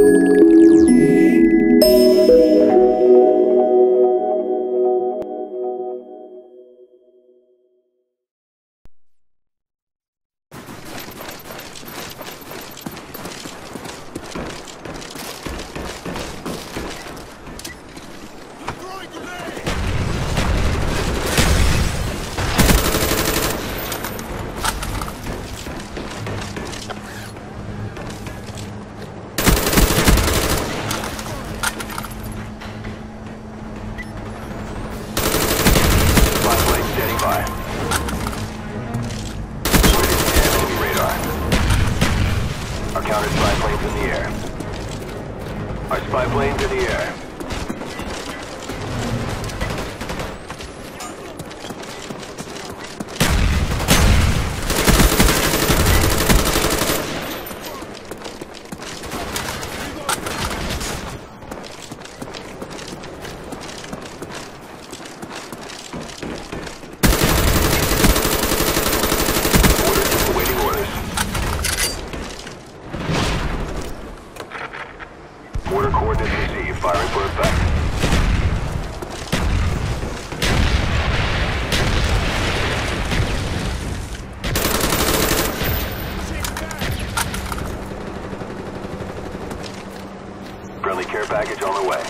Package on the way.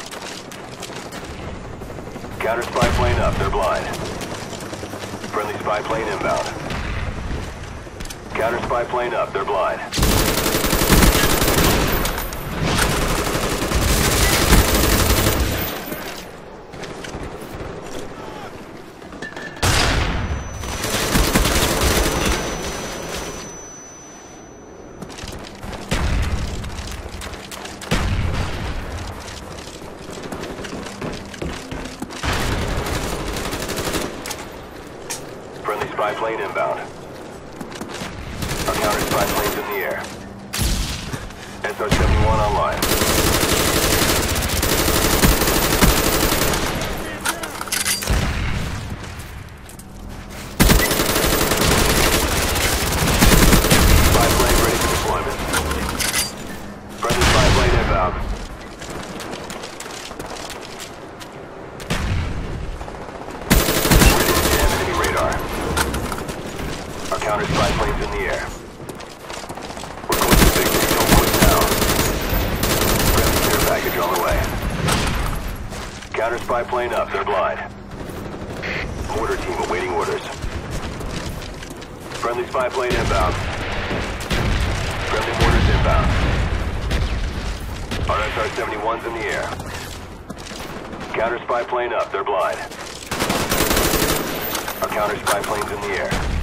Counter spy plane up, they're blind. Friendly spy plane inbound. Counter spy plane up, they're blind. Spy plane inbound. Our counter spy plane's in the air. SR-71 online. Spy plane ready for deployment. Friendly spy plane inbound. Counter spy planes in the air. We're close to victory, don't push down. Friendly care package on the way. Counter spy plane up, they're blind. Mortar team awaiting orders. Friendly spy plane inbound. Friendly mortars inbound. Our SR-71's in the air. Counter spy plane up, they're blind. Our counter spy plane's in the air.